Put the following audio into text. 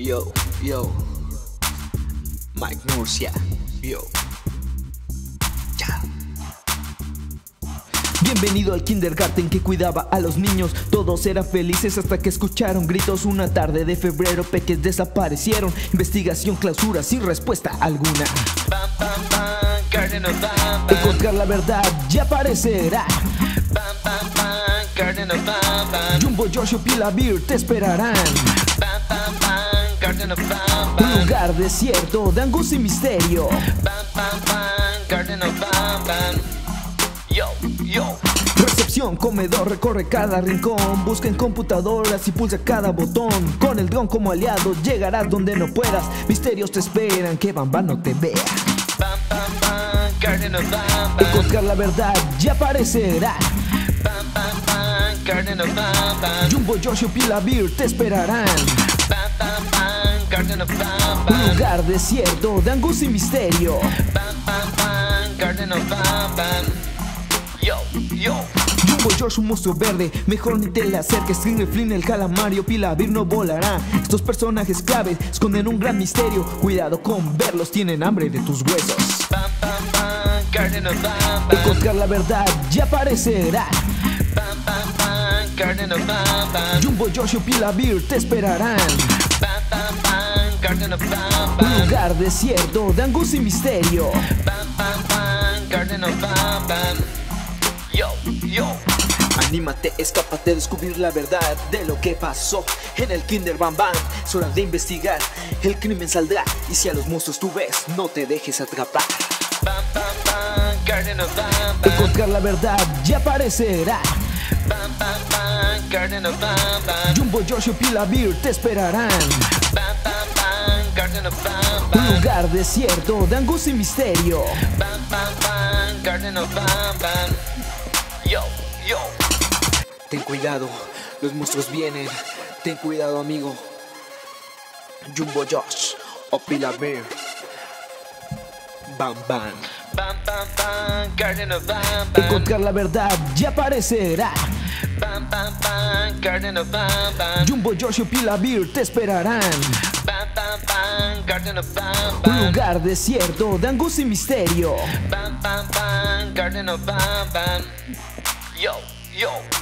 Yo, yo, Mike Murcia, yo, ya. Bienvenido al kindergarten que cuidaba a los niños. Todos eran felices hasta que escucharon gritos. Una tarde de febrero peques desaparecieron. Investigación, clausura sin respuesta alguna. Encontrar la verdad ya aparecerá. Jumbo, Joshua, Pila Bear te esperarán. Un lugar desierto de angustia y misterio. Recepción, comedor, recorre cada rincón. Busca en computadoras y pulsa cada botón. Con el dron como aliado llegarás donde no puedas. Misterios te esperan, que Bam Bam no te vea. Encontrar la verdad ya aparecerá. Jumbo, Joshua, Pila Bear te esperarán. Un lugar desierto de angustia y misterio. Jumbo, Josh, un monstruo verde, mejor ni te le acerques. Skinner, Flynn, el calamario, Pila Bear no volará. Estos personajes claves esconden un gran misterio. Cuidado con verlos, tienen hambre de tus huesos. Encontrar la verdad ya aparecerá. Jumbo, Joshua, Pila Bear te esperarán. Un lugar desierto de angustia y misterio. Anímate, escápate a descubrir la verdad de lo que pasó en el Kinder Bam Bam. Es hora de investigar, el crimen saldrá. Y si a los monstruos tú ves, no te dejes atrapar. Encontrar la verdad ya aparecerá. Jumbo, Joshua, Pila Bear te esperarán. Un lugar desierto de angustia y misterio. Ten cuidado, los monstruos vienen. Ten cuidado, amigo. Jumbo, Josh o Pila Bear. Bam Bam. Encontrar la verdad ya aparecerá. Jumbo, Joshua, Pila Bear te esperarán. Un lugar desierto de angustia y misterio. Yo.